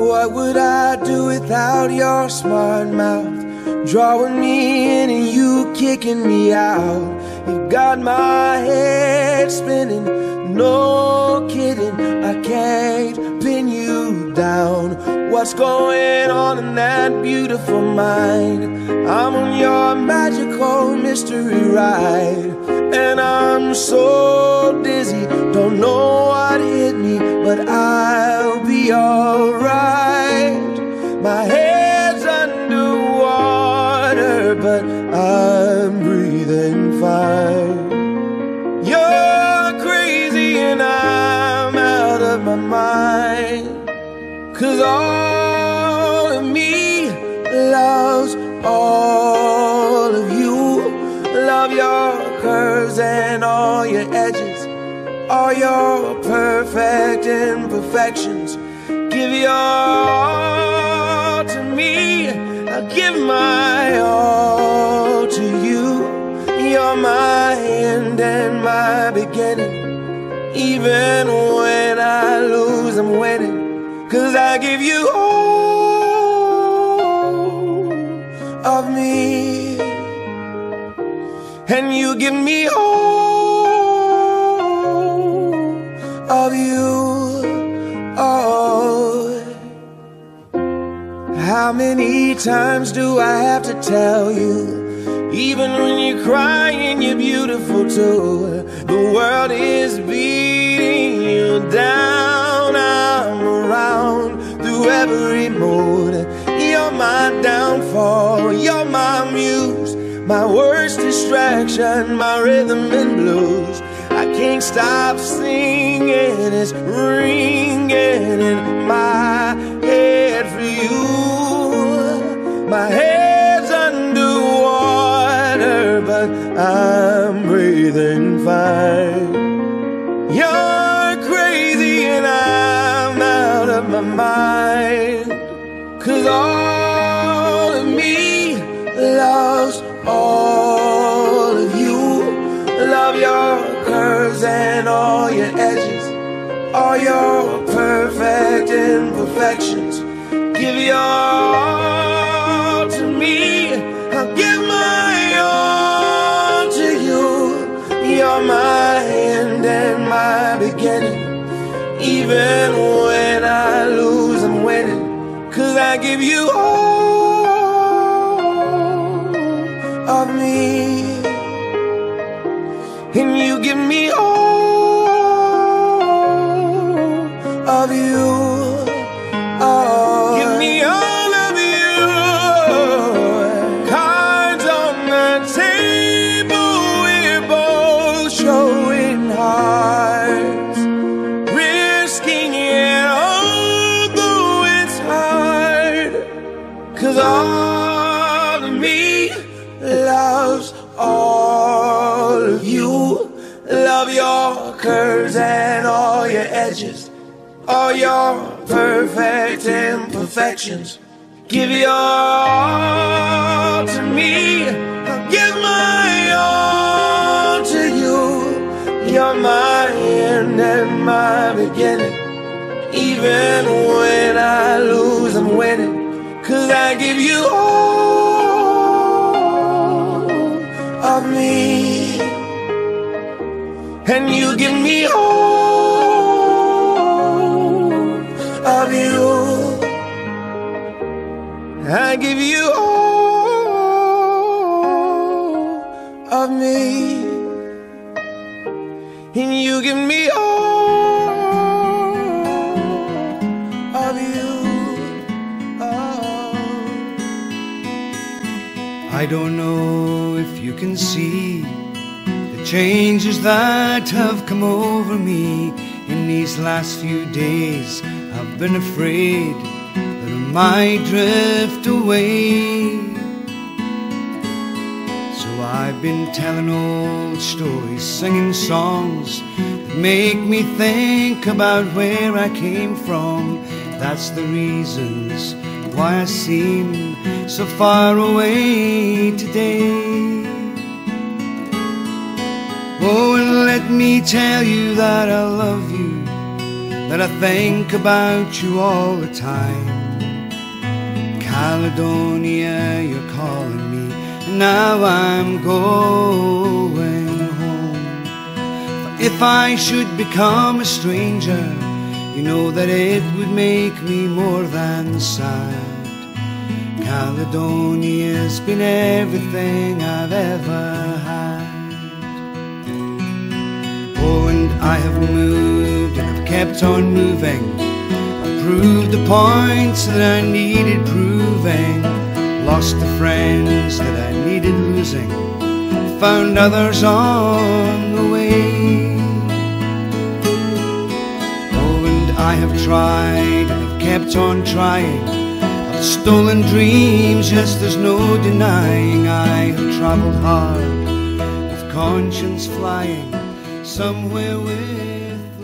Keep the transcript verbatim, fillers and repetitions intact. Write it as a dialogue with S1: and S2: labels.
S1: What would I do without your smart mouth, drawing me in and you kicking me out? You got my head spinning, no kidding, I can't pin you down. What's going on in that beautiful mind? I'm on your magical mystery ride, and I'm so dizzy, don't know what hit me, but I'll be alright. My head's underwater, but I'm breathing fine. You're crazy and I'm out of my mind, 'cause all of me loves all of you. Love your curves and all your edges, all your perfect imperfections. Give your all to me, I'll give my all to you. You're my end and my beginning. Even when I lose, I'm winning, 'cause I give you all of me, and you give me all of you. Oh, how many times do I have to tell you? Even when you're crying, you're beautiful too. The world is beating you down. I'm around through every mood. You're my downfall, you're my muse, my worst distraction, my rhythm and blues. I can't stop singing, it's ringing in my head for you. My head's underwater, but I'm breathing fine. You're crazy and I'm out of my mind, 'cause all of me loves all of you. Love your curves and all your edges, all your perfect imperfections. Give your all to me, I'll give my all to you. You're my end and my beginning. Even when I lose, I'm winning, 'cause I give you all of me, and you give me all of you. Oh, give me all of you. Cards on the table, we're both showing hearts, risking it although it's hard, 'cause all of me loves all of you. Love your curves and all your edges, all your perfect imperfections. Give your all to me, I'll give my all to you. You're my end and my beginning. Even when I lose, I'm winning, 'cause I give you all of me, and you give me all of you. I give you all of me, and you give me all of you. Oh.
S2: I don't know if you can see the changes that have come over me in these last few days. I've been afraid that I might drift away, so I've been telling old stories, singing songs that make me think about where I came from. That's the reasons why I seem so far away today. Oh, and let me tell you that I love you that I think about you all the time. Caledonia, you're calling me, and now I'm going home. For if I should become a stranger, you know that it would make me more than sad. Caledonia's been everything I've ever had. Oh, and I have moved and I've kept on moving. I've proved the points that I needed proving, lost the friends that I needed losing, found others on the way. Oh, and I have tried and I've kept on trying. I've stolen dreams, yes, there's no denying. I have travelled hard with conscience flying, somewhere with